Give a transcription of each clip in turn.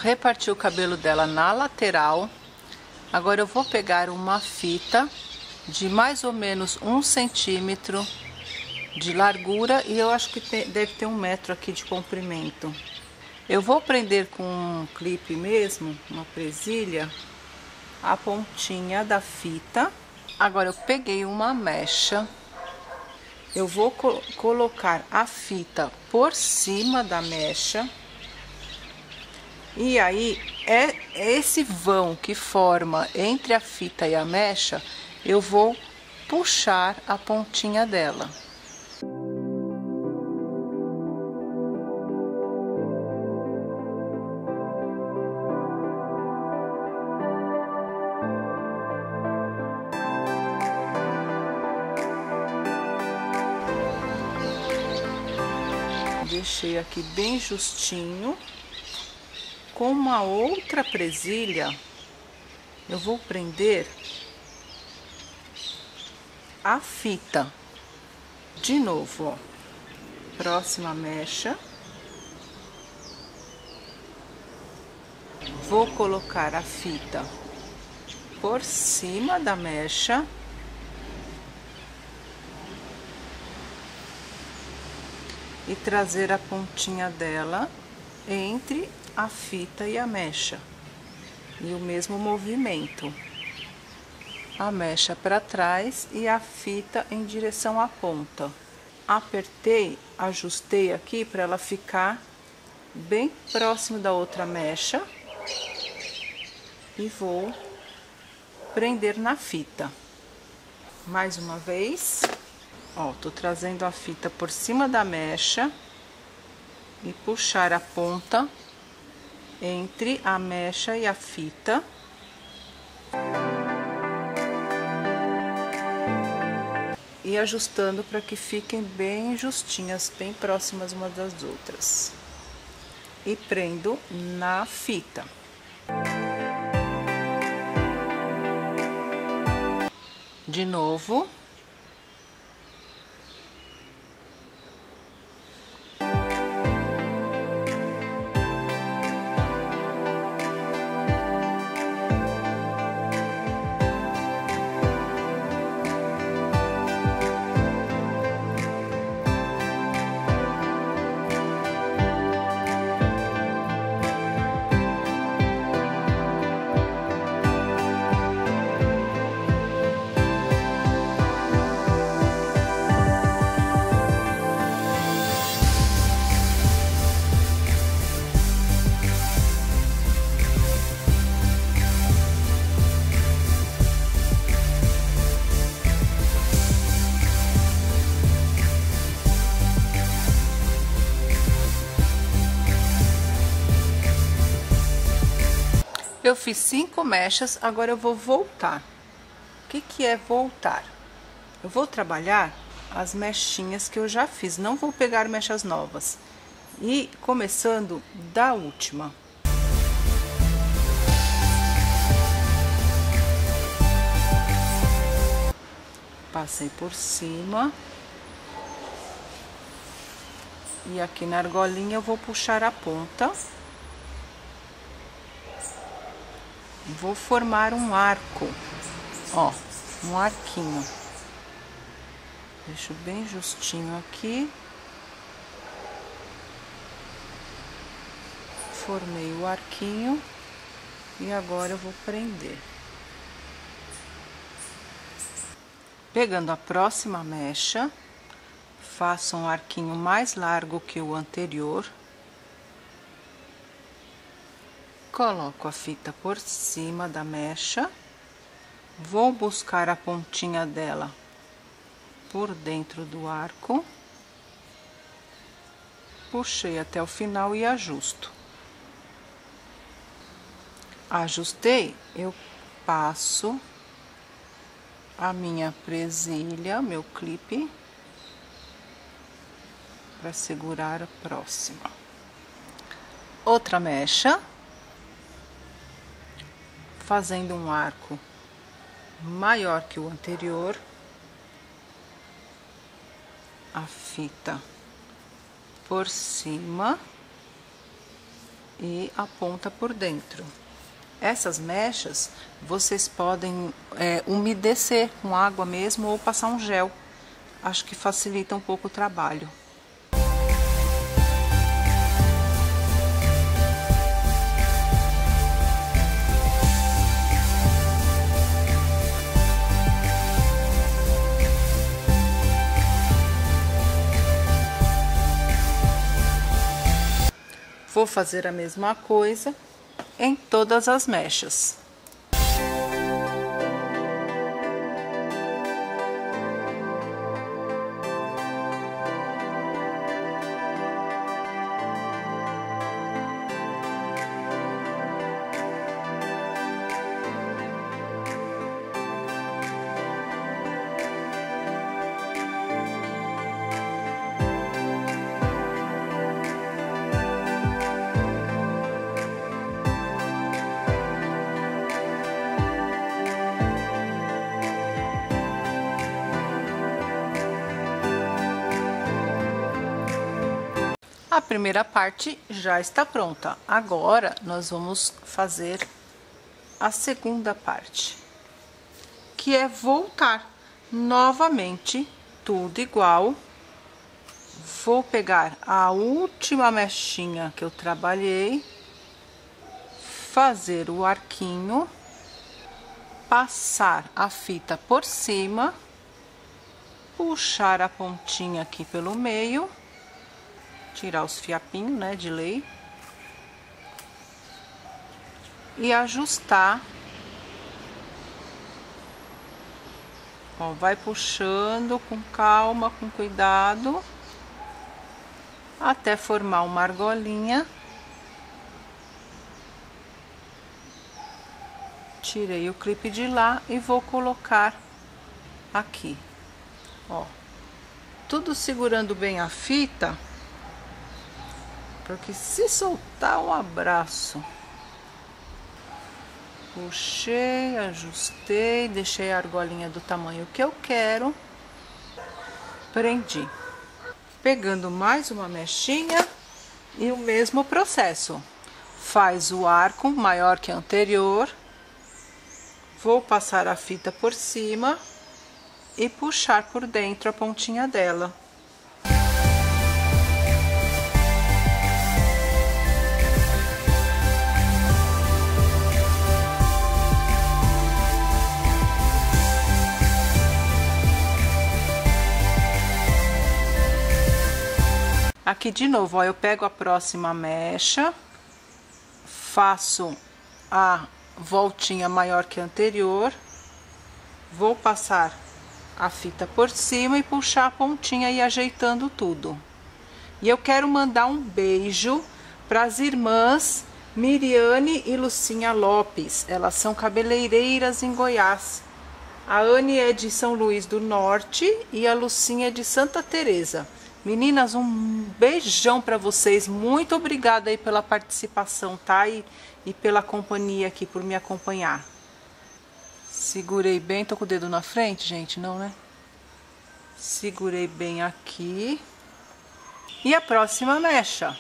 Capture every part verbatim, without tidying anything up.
reparti o cabelo dela na lateral. Agora eu vou pegar uma fita de mais ou menos um centímetro de largura e eu acho que tem, deve ter um metro aqui de comprimento. Eu vou prender com um clipe mesmo, uma presilha, a pontinha da fita. Agora eu peguei uma mecha, eu vou co colocar a fita por cima da mecha. E aí, é esse vão que forma entre a fita e a mecha, eu vou puxar a pontinha dela. Deixei aqui bem justinho. Com uma outra presilha, eu vou prender a fita. De novo, ó. Próxima mecha. Vou colocar a fita por cima da mecha. E trazer a pontinha dela entre a fita e a mecha. E o mesmo movimento. A mecha para trás e a fita em direção à ponta. Apertei, ajustei aqui para ela ficar bem próximo da outra mecha. E vou prender na fita. Mais uma vez. Ó, tô trazendo a fita por cima da mecha e puxar a ponta entre a mecha e a fita. E ajustando para que fiquem bem justinhas, bem próximas umas das outras. E prendo na fita. De novo. Eu fiz cinco mechas, agora eu vou voltar. O que que é voltar? Eu vou trabalhar as mechinhas que eu já fiz, não vou pegar mechas novas. E começando da última. Passei por cima. E aqui na argolinha eu vou puxar a ponta. Vou formar um arco, ó, um arquinho. Deixo bem justinho aqui. Formei o arquinho e agora eu vou prender. Pegando a próxima mecha, faço um arquinho mais largo que o anterior. Coloco a fita por cima da mecha, vou buscar a pontinha dela por dentro do arco, puxei até o final e ajusto. Ajustei, eu passo a minha presilha, meu clipe, para segurar a próxima. Outra mecha. Fazendo um arco maior que o anterior, a fita por cima, e a ponta por dentro. Essas mechas vocês podem é, umedecer com água mesmo ou passar um gel. Acho que facilita um pouco o trabalho. Vou fazer a mesma coisa em todas as mechas. A primeira parte já está pronta. Agora nós vamos fazer a segunda parte, que é voltar novamente tudo igual. Vou pegar a última mechinha que eu trabalhei, fazer o arquinho, passar a fita por cima, puxar a pontinha aqui pelo meio, tirar os fiapinhos, né, de lei, e ajustar. Ó, vai puxando com calma, com cuidado, até formar uma argolinha. Tirei o clipe de lá e vou colocar aqui, ó, tudo segurando bem a fita, porque se soltar um abraço. Puxei, ajustei, deixei a argolinha do tamanho que eu quero, prendi. Pegando mais uma mechinha e o mesmo processo. Faz o arco maior que o anterior, vou passar a fita por cima e puxar por dentro a pontinha dela. Aqui de novo, ó, eu pego a próxima mecha, faço a voltinha maior que a anterior, vou passar a fita por cima e puxar a pontinha e ajeitando tudo. E eu quero mandar um beijo para as irmãs Miriane e Lucinha Lopes. Elas são cabeleireiras em Goiás. A Anne é de São Luís do Norte e a Lucinha é de Santa Teresa. Meninas, um beijão para vocês. Muito obrigada aí pela participação, tá? E, e pela companhia aqui, por me acompanhar. Segurei bem, tô com o dedo na frente, gente, não, né? Segurei bem aqui. E a próxima mecha.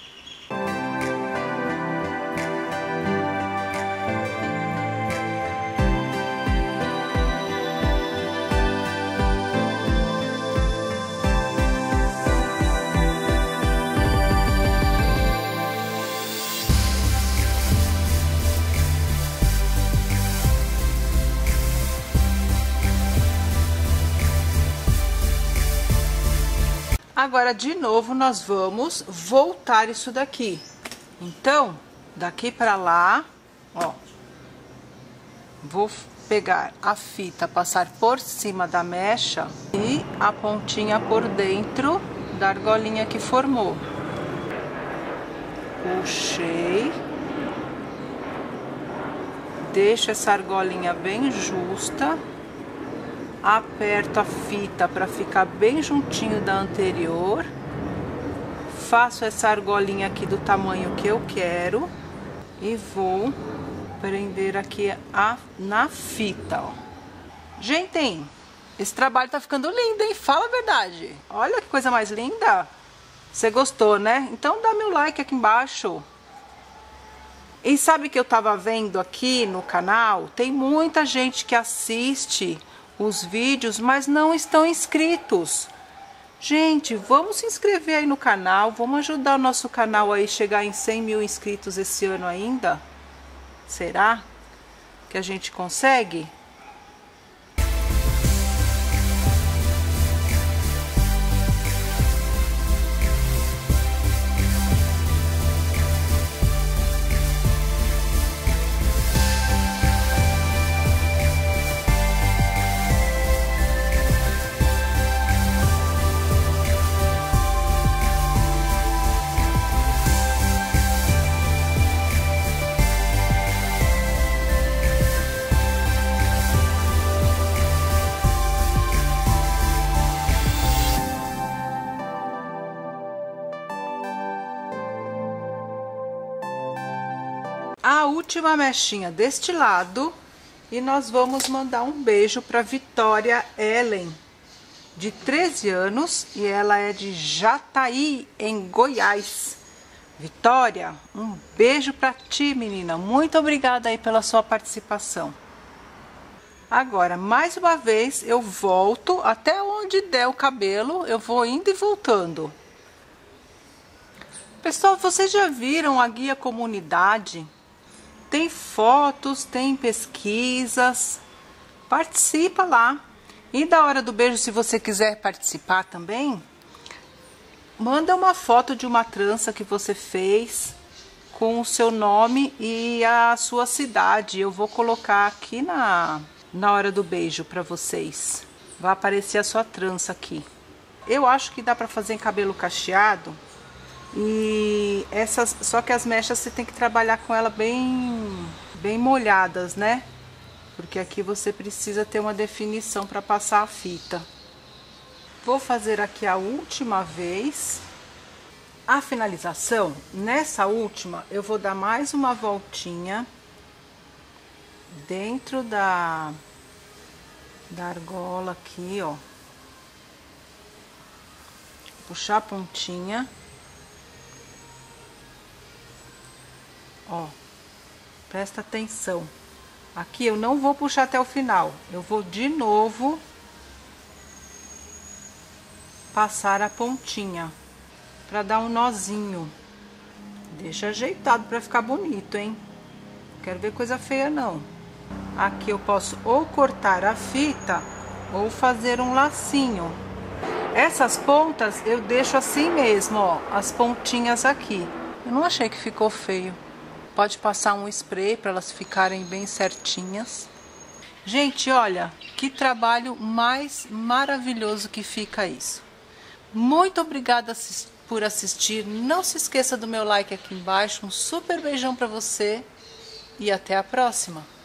Agora, de novo, nós vamos voltar isso daqui. Então, daqui pra lá, ó, vou pegar a fita, passar por cima da mecha e a pontinha por dentro da argolinha que formou. Puxei. Deixo essa argolinha bem justa. Aperto a fita para ficar bem juntinho da anterior. Faço essa argolinha aqui do tamanho que eu quero e vou prender aqui a, na fita, ó. Gente, esse trabalho tá ficando lindo, hein? Fala a verdade. Olha que coisa mais linda. Você gostou, né? Então dá meu like aqui embaixo. E sabe que eu tava vendo aqui no canal, tem muita gente que assiste os vídeos, mas não estão inscritos. Gente, vamos se inscrever aí no canal, vamos ajudar o nosso canal aí chegar em cem mil inscritos esse ano ainda? Será que a gente consegue? A última mechinha deste lado e nós vamos mandar um beijo para Vitória Ellen, de treze anos, e ela é de Jataí, em Goiás. Vitória, um beijo para ti, menina. Muito obrigada aí pela sua participação. Agora, mais uma vez, eu volto até onde der o cabelo, eu vou indo e voltando. Pessoal, vocês já viram a guia comunidade? Tem fotos, tem pesquisas, participa lá. E da hora do beijo, se você quiser participar também, manda uma foto de uma trança que você fez com o seu nome e a sua cidade. Eu vou colocar aqui na, na hora do beijo para vocês. Vai aparecer a sua trança aqui. Eu acho que dá para fazer em cabelo cacheado. E essas, só que as mechas você tem que trabalhar com ela bem, bem molhadas, né? Porque aqui você precisa ter uma definição para passar a fita. Vou fazer aqui a última vez. A finalização, nessa última, eu vou dar mais uma voltinha dentro da, da argola aqui, ó. Puxar a pontinha. Ó, presta atenção. Aqui eu não vou puxar até o final. Eu vou de novo passar a pontinha para dar um nozinho. Deixa ajeitado para ficar bonito, hein? Não quero ver coisa feia, não. Aqui eu posso ou cortar a fita ou fazer um lacinho. Essas pontas eu deixo assim mesmo, ó, as pontinhas aqui. Eu não achei que ficou feio. Pode passar um spray para elas ficarem bem certinhas. Gente, olha, que trabalho mais maravilhoso que fica isso. Muito obrigada por assistir. Não se esqueça do meu like aqui embaixo. Um super beijão para você e até a próxima.